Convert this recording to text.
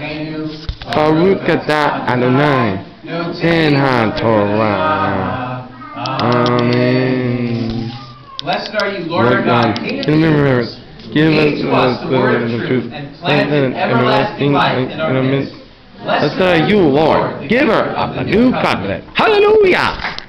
Baruch atah Adonai, Eloheinu Torah. Amen. Blessed are you, Lord our God, King of the universe. Give us the word of truth and plant an everlasting life in our midst. Blessed are you, Lord, giver of the new covenant. Hallelujah!